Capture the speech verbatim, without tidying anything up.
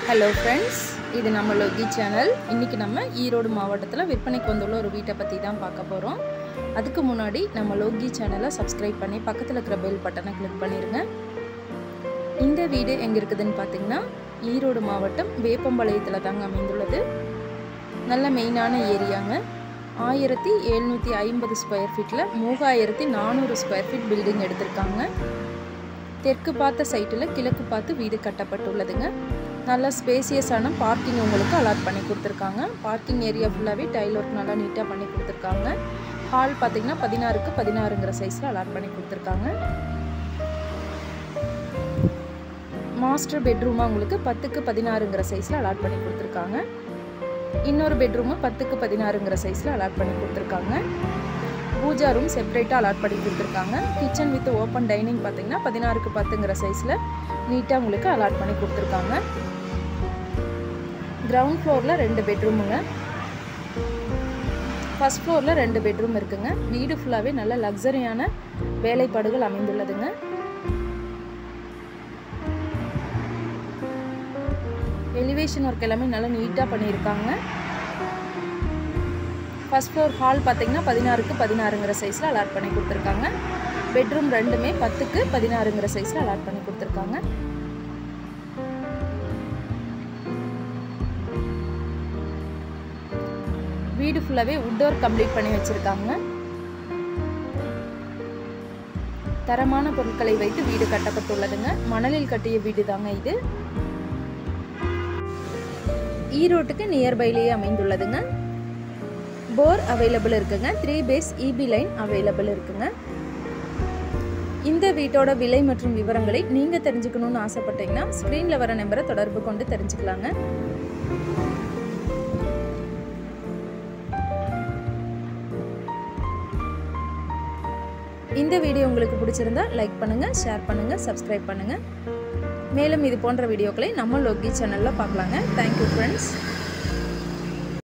Hello friends, இது நம்ம Loki channel. இன்னைக்கு நம்ம ஈரோடு மாவட்டத்துல விற்பனைக்கு வந்துள்ள ஒரு வீட்டை பத்தி தான் பார்க்க போறோம். அதுக்கு முன்னாடி நம்ம லோகி சேனலை சப்ஸ்கிரைப் பண்ணி பக்கத்துல இருக்கிற பெல் பட்டனை கிளிக் பண்ணிருங்க. இந்த வீடு எங்க இருக்குதுன்னு பாத்தீங்கன்னா ஈரோடு மாவட்டம் வேப்பம்பாளையத்துல தாங்க அமைந்துள்ளது. நல்ல மெயினான ஏரியாங்க. ஆயிரத்து எழுநூற்று ஐம்பது ஸ்கொயர் ஃபீட்ல மூவாயிரத்து நானூறு ஸ்கொயர் ஃபீட் பில்டிங் எடுத்திருக்காங்க. தெற்கு பார்த்த சைட்டில் கிழக்கு பார்த்து வீடு கட்டப்பட்டுள்ளதுங்க. நல்ல ஸ்பேசியஸான பார்க்கிங் உங்களுக்கு அலாட் பண்ணி கொடுத்துருக்காங்க. பார்க்கிங் ஏரியா ஃபுல்லாகவே டைல் ஒர்க் நல்லா நீட்டாக பண்ணி கொடுத்துருக்காங்க. ஹால் பார்த்திங்கன்னா பதினாறுக்கு பதினாறுங்கிற சைஸில் அலாட் பண்ணி கொடுத்துருக்காங்க. மாஸ்டர் பெட்ரூமாக உங்களுக்கு பத்துக்கு பதினாறுங்கிற சைஸில் அலாட் பண்ணி கொடுத்துருக்காங்க. இன்னொரு பெட்ரூமு பத்துக்கு பதினாறுங்கிற சைஸில் அலாட் பண்ணி கொடுத்துருக்காங்க. பூஜா ரூம் செப்பரேட்டாக அலாட் பண்ணி கொடுத்துருக்காங்க. கிச்சன் வித் ஓப்பன் டைனிங் பார்த்திங்கன்னா பதினாறுக்கு பத்துங்கிற சைஸில் நீட்டாக உங்களுக்கு அலாட் பண்ணி கொடுத்துருக்காங்க. கிரவுண்ட் ஃப்ளோரில் ரெண்டு பெட்ரூமுங்க. ஃபஸ்ட் ஃப்ளோரில் ரெண்டு பெட்ரூம் இருக்குங்க. வீடு ஃபுல்லாகவே நல்ல லக்ஸரியான வேலைப்பாடுகள் அமைந்துள்ளதுங்க. எலிவேஷன் ஒர்க் எல்லாமே நல்லா நீட்டாக பண்ணியிருக்காங்க. ஃபஸ்ட் ஃப்ளோர் ஹால் பார்த்திங்கன்னா பதினாறுக்கு பதினாறுங்கிற சைஸில் அலாட் பண்ணி கொடுத்துருக்காங்க. பெட்ரூம் ரெண்டுமே பத்துக்கு பதினாறுங்கிற சைஸில் அலாட் பண்ணி கொடுத்துருக்காங்க. வீடு ஃபுல்லாகவே வுட் ஒர்க் கம்ப்ளீட் பண்ணி வச்சுருக்காங்க. தரமான பொருட்களை வைத்து வீடு கட்டப்பட்டுள்ளதுங்க. மணலில் கட்டிய வீடு தாங்க இது. ஈரோட்டுக்கு நியர்பைலேயே அமைந்துள்ளதுங்க. போர் அவைலபிள் இருக்குங்க. Three phase EB line available இருக்குங்க. இந்த வீட்டோட விலை மற்றும் விவரங்களை நீங்கள் தெரிஞ்சுக்கணும்னு ஆசைப்பட்டீங்கன்னா ஸ்க்ரீனில் வர நம்பரை தொடர்பு கொண்டு தெரிஞ்சுக்கலாங்க. இந்த வீடியோ உங்களுக்கு பிடிச்சிருந்தா லைக் பண்ணுங்கள், ஷேர் பண்ணுங்கள், சப்ஸ்கிரைப் பண்ணுங்கள். மேலும் இது போன்ற வீடியோக்களை நம்ம லோகி சேனலில் பார்க்கலாங்க. Thank you friends.